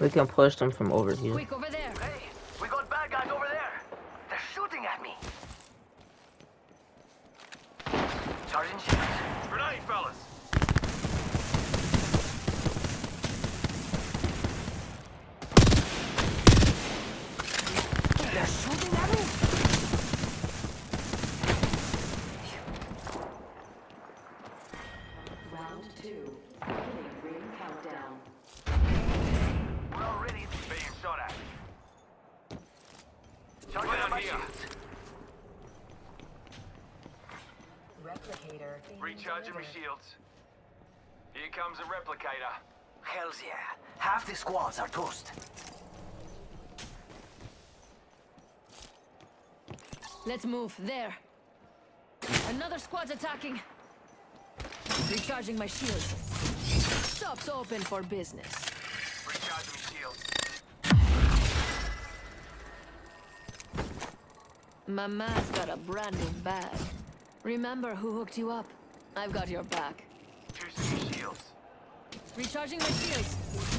We can push them from over here. Quick, over there. Hey, we got bad guys over there. They're shooting at me. Charging shields. Grenade, fellas. They're shooting at me. Round 2. Beginning ring countdown. We're already Being shot at. charging Down on my here. shields. Replicator being Recharging my delivered. shields. Here comes a replicator. Hells yeah. Half the squads are toast. Let's move. There. Another squad's attacking. Recharging my shields. Shop's open for business. Recharging my shields. Mama's got a brand new bag. Remember who hooked you up? I've got your back. Juicing my shields. Recharging my shields.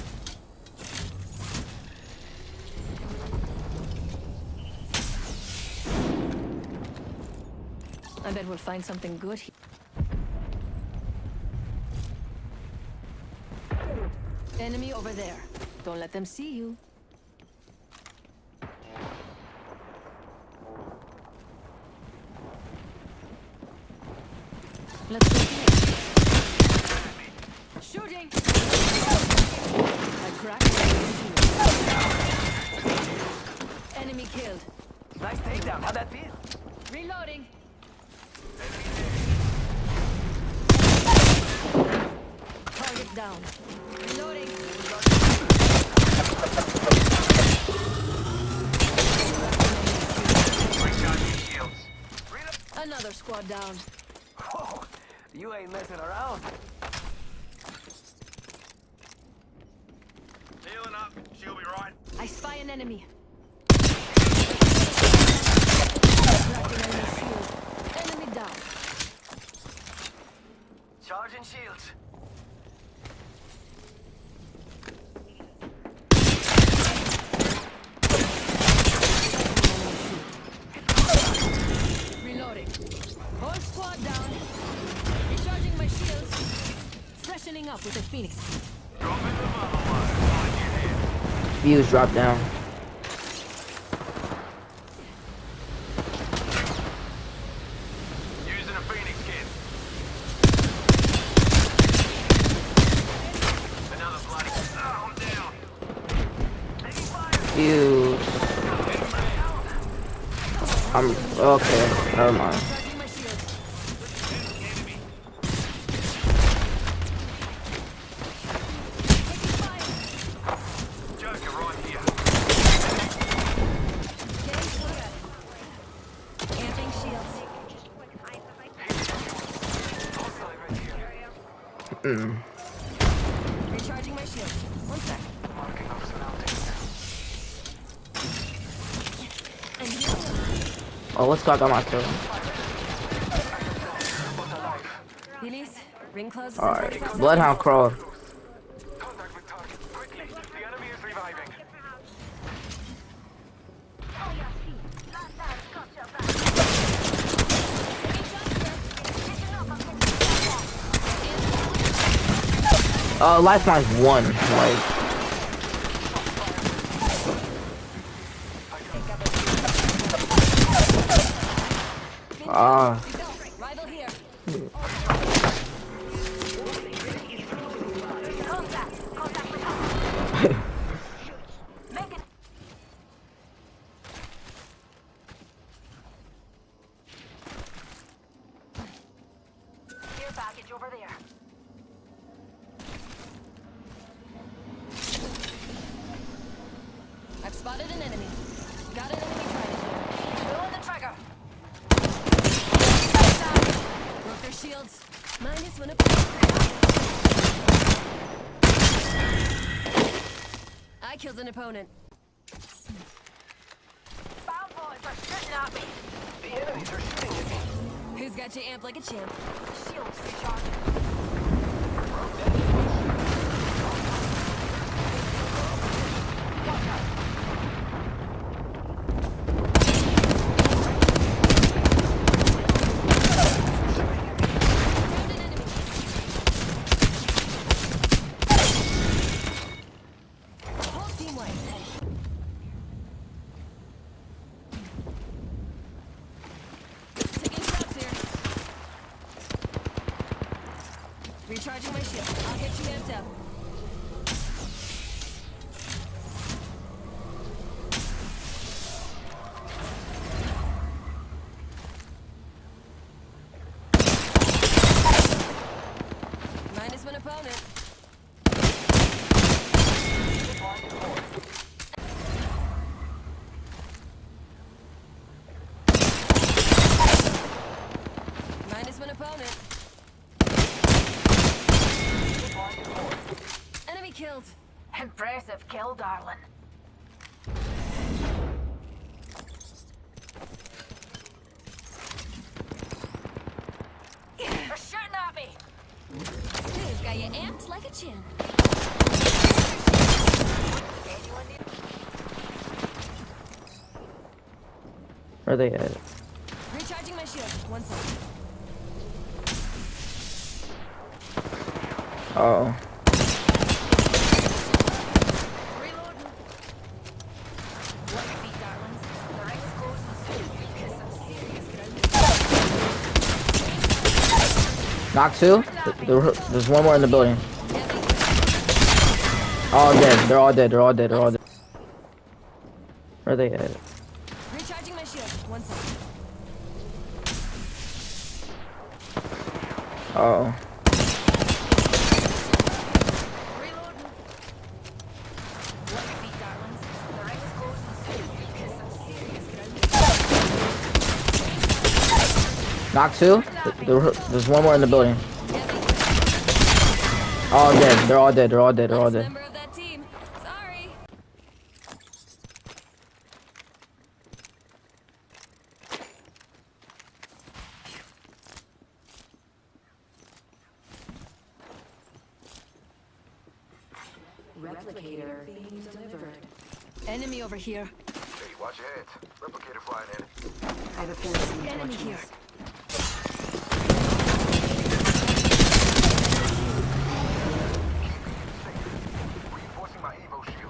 I bet we'll find something good here. Enemy over there. Don't let them see you. Let's go here. Shooting! I cracked the enemy killed. Nice takedown. How'd that feel? Reloading. Target down. Reloading. Recharging my shields. Another squad down. Whoa, you ain't messing around. Healing up. She'll be right. I spy an enemy. Cracking enemy shield. Enemy down. Charging shields. Reloading. Whole squad down. Recharging my shields. Freshening up with a phoenix. Dropping the mother load. On your head. Views drop down. Using a phoenix kit. Another bloody. Oh, I'm down. Views. I'm okay. Never mind. Recharging my shields. Enemy. Taking fire. Joker right here. Camping shields. Hostile right here. Recharging my shields. One sec. Marking our surroundings. And healing. Oh, what's got my kill? Release. Ring closes. All right. Bloodhound crawled. Contact with target. Quickly. The enemy is reviving. Lifeline's 1. Like, Rival here. Care package over there. I've spotted an enemy. Got an enemy trident. Pulling the trigger. Broke their shields. Minus one. I killed an opponent. Bound boys are shooting at me. The enemies are shooting at me. Who's got you amped like a champ? Shields recharging. shields. Impressive kill, darling. They're shooting at me. This got you amped like a chin. Anyone need? Where are they at? Recharging my shield. 1 second. Oh. Reloading. What your feet, darlings? The ring is closing soon. Because some serious ground. Knock two? There's one more in the building. All dead. They're all dead. They're all dead. They're all dead. Where are they at? Recharging my shield. 1 second. Oh. Reloading. What your feet, darlings? The ring is closing soon. Because some serious ground. Knock two? There's one more in the building. All dead. They're all dead. They're all dead. They're all Last dead. member of that team. Sorry. Replicator being delivered. Enemy over here. Hey, watch your heads. Replicator flying in. I have a feeling Enemy here. Reinforcing my Evo shield.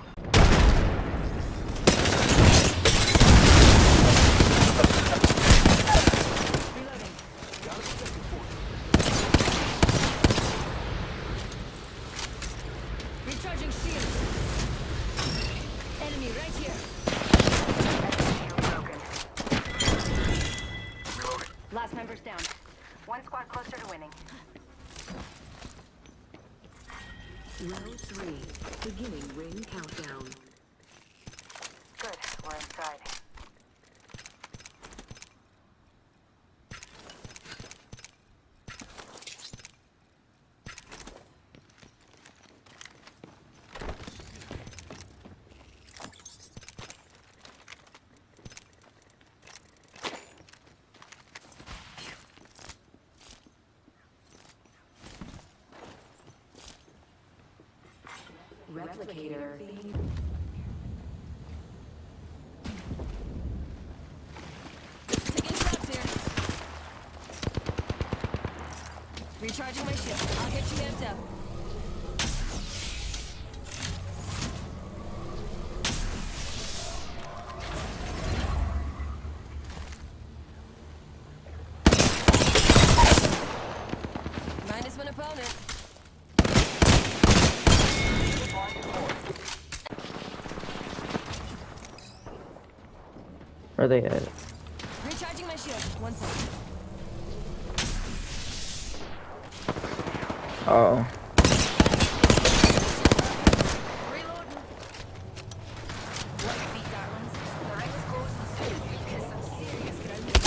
Recharging shield. Enemy right here. Broken. Reloading. Last member's down. One squad closer to winning. Round 3. Beginning ring countdown. Good. We're inside. Replicator being Taking shots here. Recharging my shield. I'll get you amped up. Minus one opponent. Where are they at? Recharging my shield. 1 second. Oh. Reloading. What your feet, darlings? The ring is closing soon. Because some serious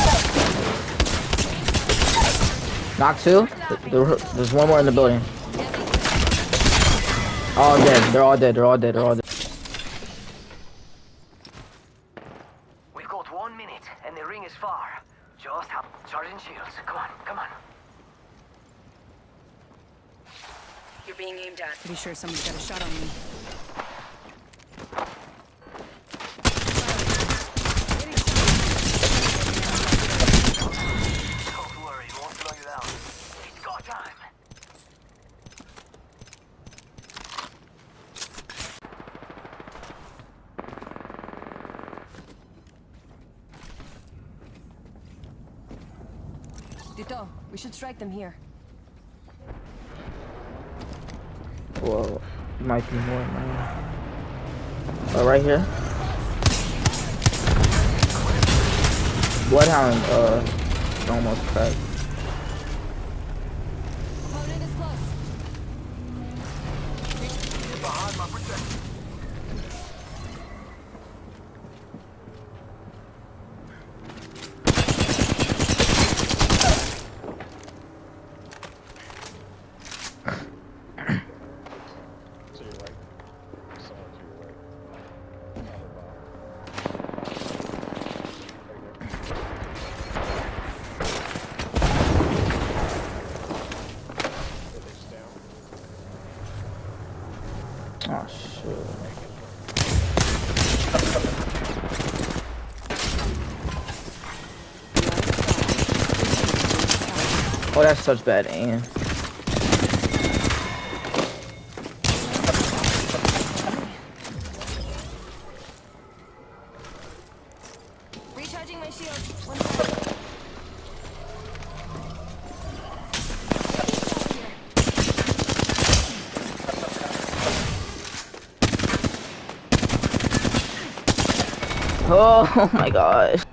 ground. Knock two? There's one more in the building. All dead. They're all dead. They're all dead. They're all dead. We've got 1 minute, and the ring is far. Just have charging shields. Come on, come on. You're being aimed at. Pretty sure someone's got a shot on me. Don't worry, it won't slow you down. It's go time. Tito, we should strike them here. Whoa. Might be more, man. Oh, right here. Bloodhound, almost cracked. Opponent is close. Behind my protection. Oh shit. Oh, that's such bad aim. Recharging my shield. One sec. Oh my gosh.